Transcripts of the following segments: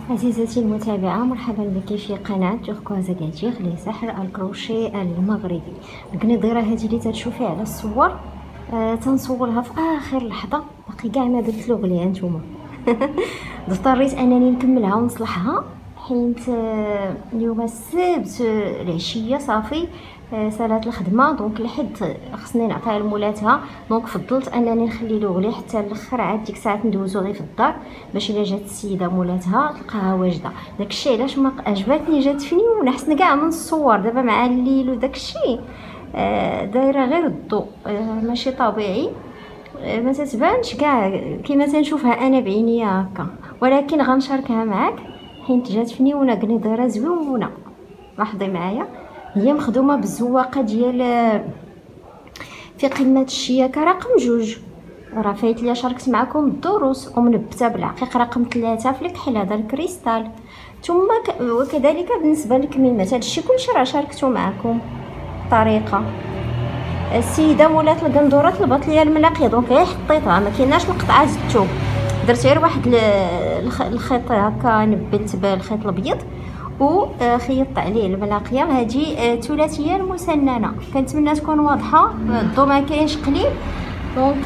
عزيزتي المتابعة، مرحبا بك في قناة توركواز كاتيغ لسحر الكروشيه المغربي. القنيضيرة هذه اللي تشوفيها على الصور تنصورها في اخر لحظة، باقي كاع ما درت له غليها نتوما. اضطريت انني نكملها ونصلحها حيت اليوم السبت العشية صافي سالات الخدمه، دونك لحد خصني نعطيها لمولاتها، دونك فضلت انني نخلي له غلي حتى الاخر، عاد ديك الساعات ندوزو غير في الدار باش الا جات السيده مولاتها تلقاها واجده. داكشي علاش ما عجبتني جات فنيونه حسن كاع من الصور دابا مع الليل وداكشي دايره غير الضوء ماشي طبيعي، ما تتبانش كاع كيما تنشوفها انا بعينيا هكا، ولكن غنشاركها معاك حيت جات فنيونه قنيضيره زويونه. لاحظي معايا، هي مخدومه بالزواقه ديال في قمه الشياكه رقم 2. راه فايت ليا شاركت معكم الدروس ومنبته بالعقيق رقم 3 في الكحل، هذا الكريستال. ثم وكذلك بالنسبه للكميمات، هادشي كلشي راه شاركته معكم بطريقه. السيده مولات القندوره طلبت ليا الملاقيه، دونك غير حطيتها، ما كايناش القطعه زدتو، درت غير واحد الخيط هكا نبلت بالخيط الابيض وخيطت عليه الملاقيه. هذه ثلاثيه المسننه، كنتمنى تكون واضحه، الضو ما كاينش قليل، دونك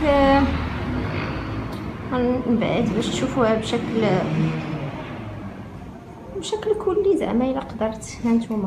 نبعد باش تشوفوها بشكل كلي زعما الا قدرت. هانتوما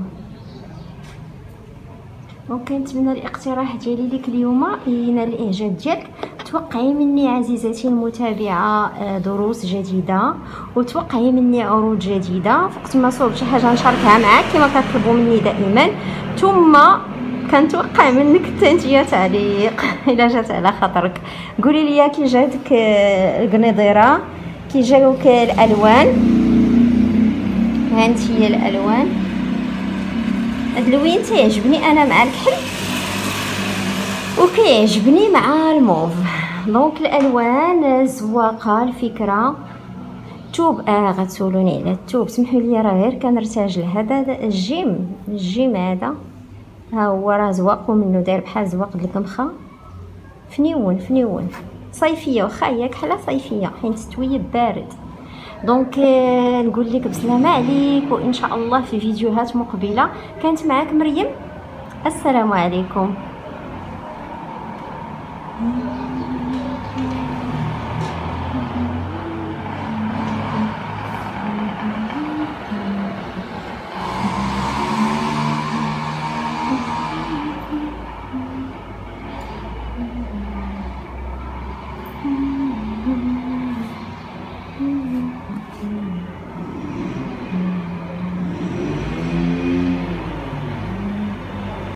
دونك كنتمنى الاقتراح ديالي ليك اليوم ينال الاعجاب ديالك. توقعي مني عزيزتي المتابعه دروس جديده، وتوقعي مني عروض جديده، وقت ما صوب شي حاجه نشاركها معاك كما كتطلبوا مني دائما. ثم كنتوقع منك حتى نتيا تعليق الا جات على خاطرك. قولي لي كي جاتك القنيضيره، كي جاوك الالوان. هانت هي الالوان، هاد اللوين تيعجبني انا مع الكحل وكيعجبني مع الموف، دونك الالوان زواقه. الفكره الثوب غتسولوني على الثوب، سمحوا لي راه غير كنرتاجل. هذا الجيم هذا ها هو راه زواق ومنه داير بحال زواق د القمخه، فنيون صيفيه، واخا هي كحله صيفيه حيت التويب بارد. دونك نقول لك بسلامه عليك، وان شاء الله في فيديوهات مقبله. كانت معاك مريم، السلام عليكم.